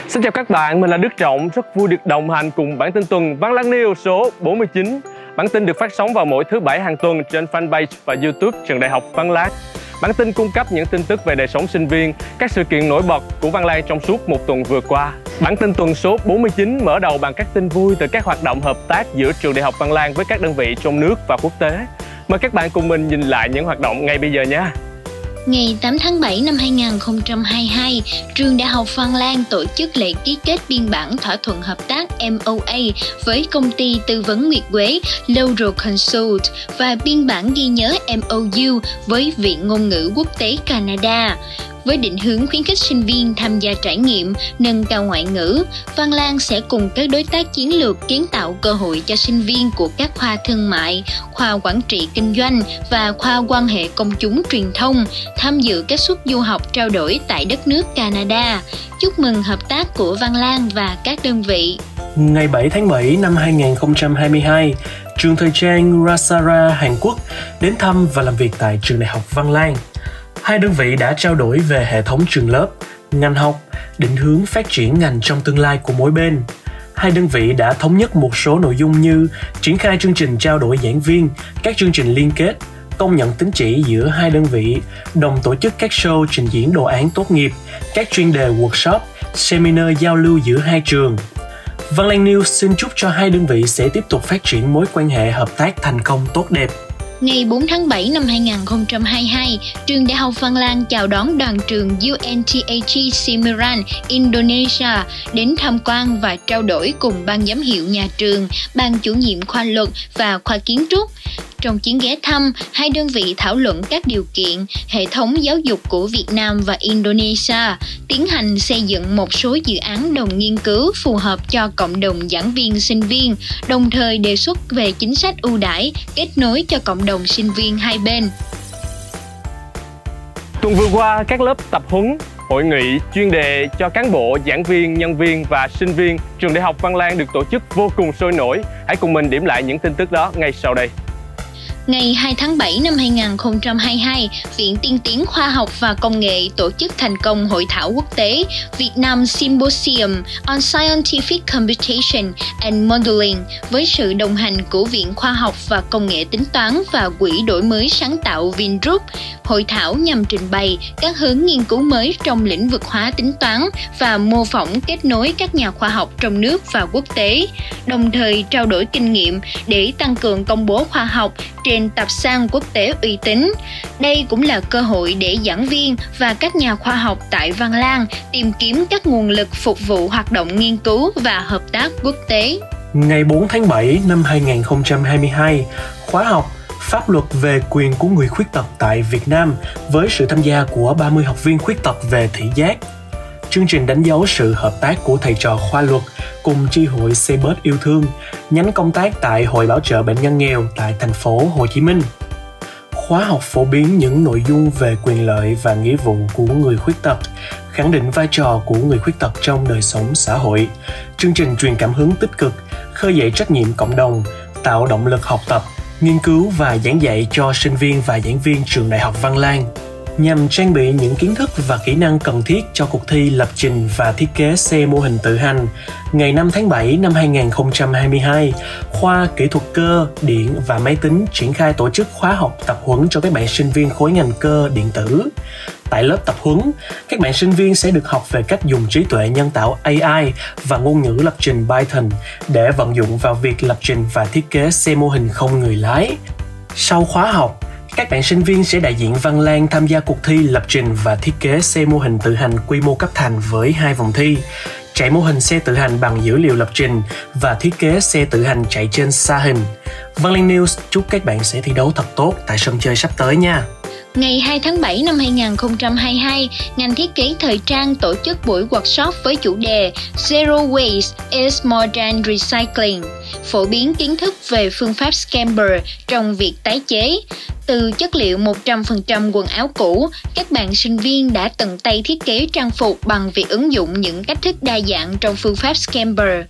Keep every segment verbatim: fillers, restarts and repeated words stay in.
Xin chào các bạn, mình là Đức Trọng, rất vui được đồng hành cùng bản tin tuần Văn Lang News số bốn mươi chín. Bản tin được phát sóng vào mỗi thứ bảy hàng tuần trên fanpage và YouTube Trường Đại học Văn Lang. Bản tin cung cấp những tin tức về đời sống sinh viên, các sự kiện nổi bật của Văn Lang trong suốt một tuần vừa qua. Bản tin tuần số bốn mươi chín mở đầu bằng các tin vui từ các hoạt động hợp tác giữa Trường Đại học Văn Lang với các đơn vị trong nước và quốc tế. Mời các bạn cùng mình nhìn lại những hoạt động ngay bây giờ nhé. Ngày tám tháng bảy năm hai nghìn không trăm hai mươi hai, Trường Đại học Văn Lang tổ chức lễ ký kết biên bản thỏa thuận hợp tác M O A với công ty tư vấn Nguyệt Quế Laurel Consult và biên bản ghi nhớ M O U với Viện Ngôn ngữ Quốc tế Canada. Với định hướng khuyến khích sinh viên tham gia trải nghiệm, nâng cao ngoại ngữ, Văn Lang sẽ cùng các đối tác chiến lược kiến tạo cơ hội cho sinh viên của các khoa thương mại, khoa quản trị kinh doanh và khoa quan hệ công chúng truyền thông tham dự các suất du học trao đổi tại đất nước Canada. Chúc mừng hợp tác của Văn Lang và các đơn vị. Ngày bảy tháng bảy năm hai nghìn không trăm hai mươi hai, trường thời trang Rasara Hàn Quốc đến thăm và làm việc tại Trường Đại học Văn Lang. Hai đơn vị đã trao đổi về hệ thống trường lớp, ngành học, định hướng phát triển ngành trong tương lai của mỗi bên. Hai đơn vị đã thống nhất một số nội dung như triển khai chương trình trao đổi giảng viên, các chương trình liên kết, công nhận tín chỉ giữa hai đơn vị, đồng tổ chức các show trình diễn đồ án tốt nghiệp, các chuyên đề workshop, seminar giao lưu giữa hai trường. Văn Lang News xin chúc cho hai đơn vị sẽ tiếp tục phát triển mối quan hệ hợp tác thành công tốt đẹp. Ngày bốn tháng bảy năm hai nghìn không trăm hai mươi hai, Trường Đại học Văn Lang chào đón đoàn trường U N T H E Semarang, Indonesia đến tham quan và trao đổi cùng ban giám hiệu nhà trường, ban chủ nhiệm khoa luật và khoa kiến trúc. Trong chuyến ghé thăm, hai đơn vị thảo luận các điều kiện, hệ thống giáo dục của Việt Nam và Indonesia, tiến hành xây dựng một số dự án đồng nghiên cứu phù hợp cho cộng đồng giảng viên sinh viên, đồng thời đề xuất về chính sách ưu đãi, kết nối cho cộng đồng sinh viên hai bên. Tuần vừa qua, các lớp tập huấn, hội nghị chuyên đề cho cán bộ, giảng viên, nhân viên và sinh viên Trường Đại học Văn Lang được tổ chức vô cùng sôi nổi. Hãy cùng mình điểm lại những tin tức đó ngay sau đây. Ngày hai tháng bảy năm hai nghìn không trăm hai mươi hai, Viện Tiên tiến Khoa học và Công nghệ tổ chức thành công hội thảo quốc tế Việt Nam Symposium on Scientific Computation and Modeling với sự đồng hành của Viện Khoa học và Công nghệ Tính toán và Quỹ đổi mới sáng tạo Vingroup. Hội thảo nhằm trình bày các hướng nghiên cứu mới trong lĩnh vực hóa tính toán và mô phỏng kết nối các nhà khoa học trong nước và quốc tế, đồng thời trao đổi kinh nghiệm để tăng cường công bố khoa học trên tập san quốc tế uy tín. Đây cũng là cơ hội để giảng viên và các nhà khoa học tại Văn Lang tìm kiếm các nguồn lực phục vụ hoạt động nghiên cứu và hợp tác quốc tế. Ngày bốn tháng bảy năm hai nghìn không trăm hai mươi hai, khóa học Pháp luật về quyền của người khuyết tật tại Việt Nam với sự tham gia của ba mươi học viên khuyết tật về thị giác. Chương trình đánh dấu sự hợp tác của thầy trò khoa luật cùng chi hội Xe Bớt Yêu Thương, nhánh công tác tại Hội Bảo trợ Bệnh nhân nghèo tại thành phố Hồ Chí Minh. Khóa học phổ biến những nội dung về quyền lợi và nghĩa vụ của người khuyết tật, khẳng định vai trò của người khuyết tật trong đời sống xã hội. Chương trình truyền cảm hứng tích cực, khơi dậy trách nhiệm cộng đồng, tạo động lực học tập, nghiên cứu và giảng dạy cho sinh viên và giảng viên Trường Đại học Văn Lang. Nhằm trang bị những kiến thức và kỹ năng cần thiết cho cuộc thi lập trình và thiết kế xe mô hình tự hành, ngày năm tháng bảy năm hai nghìn không trăm hai mươi hai, khoa Kỹ thuật cơ, điện và máy tính triển khai tổ chức khóa học tập huấn cho các bạn sinh viên khối ngành cơ điện tử. Tại lớp tập huấn, các bạn sinh viên sẽ được học về cách dùng trí tuệ nhân tạo A I và ngôn ngữ lập trình Python để vận dụng vào việc lập trình và thiết kế xe mô hình không người lái. Sau khóa học, các bạn sinh viên sẽ đại diện Văn Lang tham gia cuộc thi lập trình và thiết kế xe mô hình tự hành quy mô cấp thành với hai vòng thi: chạy mô hình xe tự hành bằng dữ liệu lập trình và thiết kế xe tự hành chạy trên xa hình. Văn Lang News chúc các bạn sẽ thi đấu thật tốt tại sân chơi sắp tới nha. Ngày hai tháng bảy năm hai nghìn không trăm hai mươi hai, ngành thiết kế thời trang tổ chức buổi workshop với chủ đề Zero Waste is more than recycling, phổ biến kiến thức về phương pháp Scamber trong việc tái chế. Từ chất liệu một trăm phần trăm quần áo cũ, các bạn sinh viên đã tận tay thiết kế trang phục bằng việc ứng dụng những cách thức đa dạng trong phương pháp Scamber.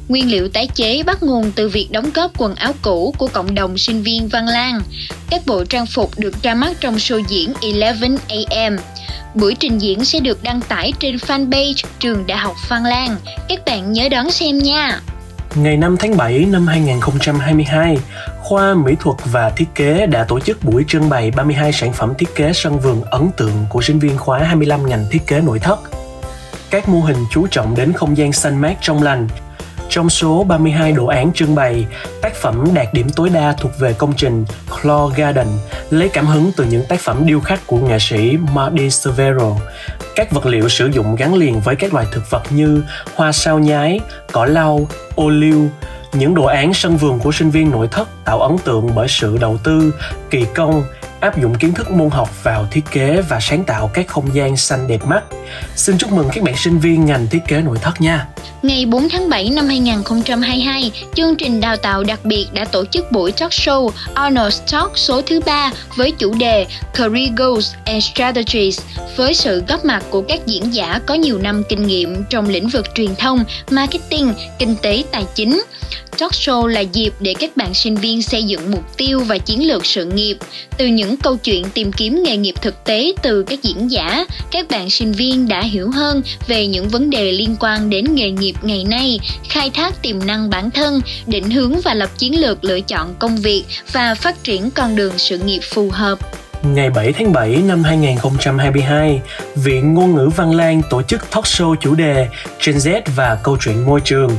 Nguyên liệu tái chế bắt nguồn từ việc đóng góp quần áo cũ của cộng đồng sinh viên Văn Lang. Các bộ trang phục được ra mắt trong show diễn eleven a m. Buổi trình diễn sẽ được đăng tải trên fanpage Trường Đại học Văn Lang. Các bạn nhớ đón xem nha! Ngày năm tháng bảy năm hai nghìn không trăm hai mươi hai, khoa Mỹ thuật và Thiết kế đã tổ chức buổi trưng bày ba mươi hai sản phẩm thiết kế sân vườn ấn tượng của sinh viên khóa hai mươi lăm ngành thiết kế nội thất. Các mô hình chú trọng đến không gian xanh mát trong lành. Trong số ba mươi hai đồ án trưng bày, tác phẩm đạt điểm tối đa thuộc về công trình Claw Garden, lấy cảm hứng từ những tác phẩm điêu khắc của nghệ sĩ Marty Severo. Các vật liệu sử dụng gắn liền với các loài thực vật như hoa sao nhái, cỏ lau, ô liu. Những đồ án sân vườn của sinh viên nội thất tạo ấn tượng bởi sự đầu tư, kỳ công, áp dụng kiến thức môn học vào thiết kế và sáng tạo các không gian xanh đẹp mắt. Xin chúc mừng các bạn sinh viên ngành thiết kế nội thất nha! Ngày bốn tháng bảy năm hai nghìn không trăm hai mươi hai, chương trình đào tạo đặc biệt đã tổ chức buổi talk show Honors Talk số thứ ba với chủ đề Career Goals and Strategies với sự góp mặt của các diễn giả có nhiều năm kinh nghiệm trong lĩnh vực truyền thông, marketing, kinh tế, tài chính. Talk show là dịp để các bạn sinh viên xây dựng mục tiêu và chiến lược sự nghiệp. Từ những câu chuyện tìm kiếm nghề nghiệp thực tế từ các diễn giả, các bạn sinh viên đã hiểu hơn về những vấn đề liên quan đến nghề nghiệp ngày nay, khai thác tiềm năng bản thân, định hướng và lập chiến lược lựa chọn công việc và phát triển con đường sự nghiệp phù hợp. Ngày bảy tháng bảy năm hai nghìn không trăm hai mươi hai, Viện Ngôn ngữ Văn Lang tổ chức talk show chủ đề Gen Z và câu chuyện môi trường.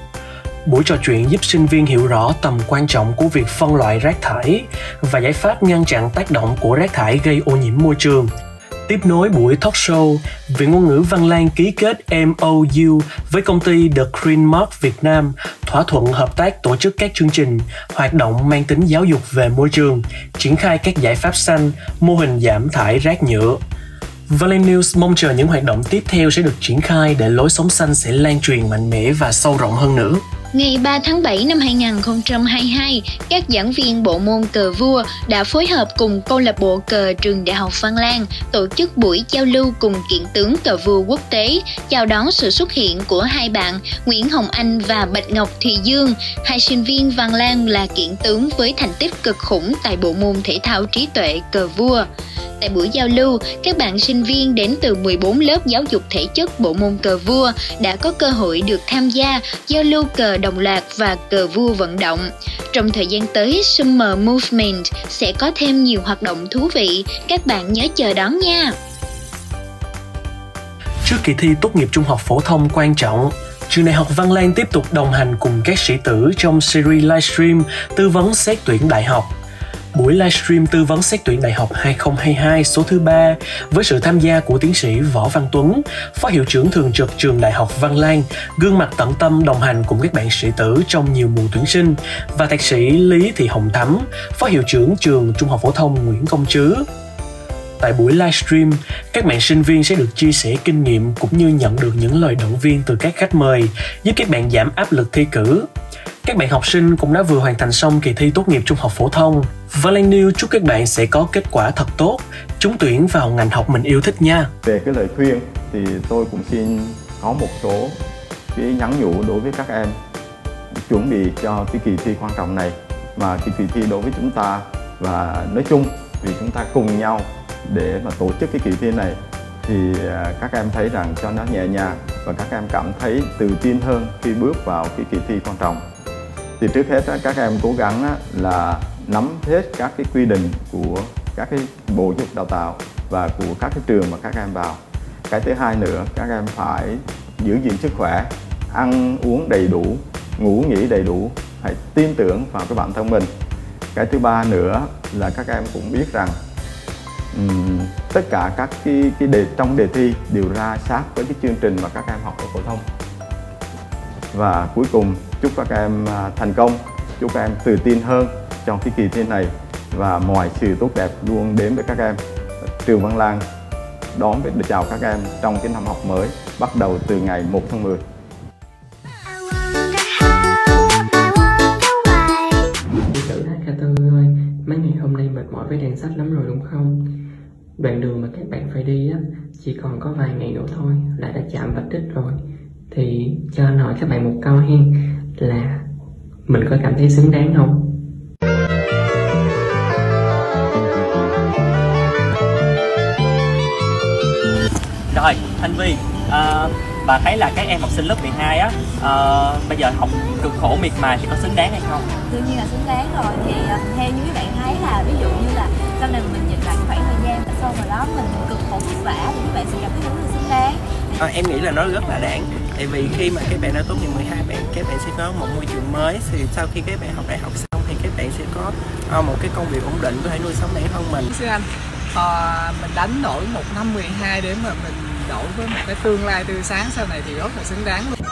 Buổi trò chuyện giúp sinh viên hiểu rõ tầm quan trọng của việc phân loại rác thải và giải pháp ngăn chặn tác động của rác thải gây ô nhiễm môi trường. Tiếp nối buổi talk show, Viện Ngôn ngữ Văn Lang ký kết M O U với công ty The Green Mark Việt Nam, thỏa thuận hợp tác tổ chức các chương trình, hoạt động mang tính giáo dục về môi trường, triển khai các giải pháp xanh, mô hình giảm thải rác nhựa. Valen News mong chờ những hoạt động tiếp theo sẽ được triển khai để lối sống xanh sẽ lan truyền mạnh mẽ và sâu rộng hơn nữa. Ngày ba tháng bảy năm hai nghìn không trăm hai mươi hai, các giảng viên bộ môn cờ vua đã phối hợp cùng câu lạc bộ cờ Trường Đại học Văn Lang tổ chức buổi giao lưu cùng kiện tướng cờ vua quốc tế, chào đón sự xuất hiện của hai bạn Nguyễn Hồng Anh và Bạch Ngọc Thùy Dương, hai sinh viên Văn Lang là kiện tướng với thành tích cực khủng tại bộ môn thể thao trí tuệ cờ vua. Tại buổi giao lưu, các bạn sinh viên đến từ mười bốn lớp giáo dục thể chất bộ môn cờ vua đã có cơ hội được tham gia giao lưu cờ đồng loạt và cờ vua vận động. Trong thời gian tới, Summer Movement sẽ có thêm nhiều hoạt động thú vị, các bạn nhớ chờ đón nha! Trước kỳ thi tốt nghiệp trung học phổ thông quan trọng, Trường Đại học Văn Lang tiếp tục đồng hành cùng các sĩ tử trong series livestream tư vấn xét tuyển đại học. Buổi livestream tư vấn xét tuyển đại học hai không hai hai số thứ ba với sự tham gia của tiến sĩ Võ Văn Tuấn, Phó Hiệu trưởng thường trực Trường Đại học Văn Lang, gương mặt tận tâm đồng hành cùng các bạn sĩ tử trong nhiều mùa tuyển sinh, và thạc sĩ Lý Thị Hồng Thắm, Phó Hiệu trưởng Trường Trung học phổ thông Nguyễn Công Trứ. Tại buổi livestream, các bạn sinh viên sẽ được chia sẻ kinh nghiệm cũng như nhận được những lời động viên từ các khách mời, giúp các bạn giảm áp lực thi cử. Các bạn học sinh cũng đã vừa hoàn thành xong kỳ thi tốt nghiệp trung học phổ thông. Valen News chúc các bạn sẽ có kết quả thật tốt, trúng tuyển vào ngành học mình yêu thích nha. Về cái lời khuyên thì tôi cũng xin có một số cái nhắn nhủ đối với các em chuẩn bị cho cái kỳ thi quan trọng này, mà cái kỳ thi đối với chúng ta và nói chung vì chúng ta cùng nhau để mà tổ chức cái kỳ thi này thì các em thấy rằng cho nó nhẹ nhàng và các em cảm thấy tự tin hơn khi bước vào cái kỳ thi quan trọng. Thì trước hết các em cố gắng là nắm hết các cái quy định của các cái bộ giáo dục đào tạo và của các cái trường mà các em vào. Cái thứ hai nữa, các em phải giữ gìn sức khỏe, ăn uống đầy đủ, ngủ nghỉ đầy đủ, hãy tin tưởng vào cái bản thân mình. Cái thứ ba nữa là các em cũng biết rằng um, tất cả các cái, cái đề trong đề thi đều ra sát với cái chương trình mà các em học ở phổ thông. Và cuối cùng chúc các em thành công, chúc các em tự tin hơn trong cái kỳ thi này và mọi sự tốt đẹp luôn đến với các em. Trường Văn Lang đón và chào các em trong cái năm học mới bắt đầu từ ngày một tháng mười. Chị tử hát ca tư ơi, mấy ngày hôm nay mệt mỏi với đèn sách lắm rồi đúng không? Đoạn đường mà các bạn phải đi á, chỉ còn có vài ngày nữa thôi là đã chạm vạch đích rồi. Thì cho anh hỏi các bạn một câu hen, là mình có cảm thấy xứng đáng không? Rồi, Thanh Vi, à, bà thấy là các em học sinh lớp mười hai á, à, bây giờ học cực khổ miệt mài thì có xứng đáng hay không? Đương nhiên là xứng đáng rồi. Thì theo như các bạn thấy là ví dụ như là sau này mình nhìn lại khoảng thời gian sau rồi đó mình cực khổ vất vả thì các bạn sẽ cảm thấy đúng là xứng đáng. À, em nghĩ là nó rất là đáng. Tại vì khi mà các bạn đã tốt nghiệp mười hai, bạn các bạn sẽ có một môi trường mới. Thì sau khi các bạn học đại học xong thì các bạn sẽ có uh, một cái công việc ổn định, có thể nuôi sống bản thân mình. Sư anh, à, mình đánh đổi một năm mười hai để mà mình đổi với một cái tương lai tươi sáng sau này thì rất là xứng đáng luôn.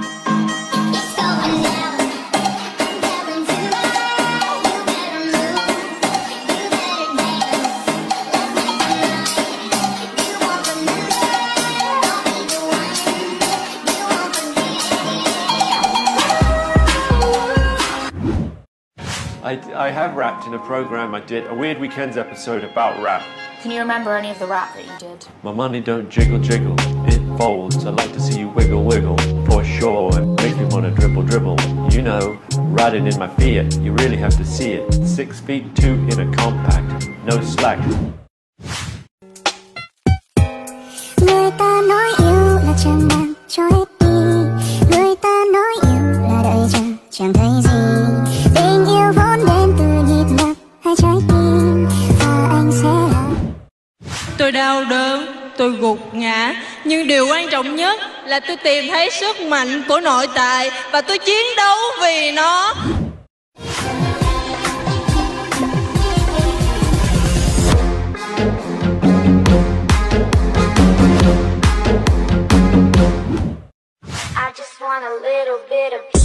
I, I have rapped in a program I did, a Weird Weekends episode about rap. Can you remember any of the rap that you did? My money don't jiggle jiggle, it folds. I like to see you wiggle wiggle, for sure, and make you wanna dribble dribble. You know, riding in my Fiat, you really have to see it. Six feet two in a compact, no slack. Người ta nói yêu là chẳng làm cho hết đi. Người ta nói yêu là đợi chờ chẳng thấy gì. Tình yêu vốn đến từ nhịp đập hai trái tim và anh sẽ là. Tôi đau đớn, tôi gục ngã, nhưng điều quan trọng nhất là tôi tìm thấy sức mạnh của nội tại và tôi chiến đấu vì nó. I just want a little bit of